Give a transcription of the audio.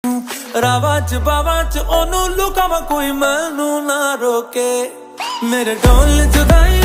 रावां च बावां च ओनू लुकावां कोई मैनू ना रोके मेरे ढोल जुदाई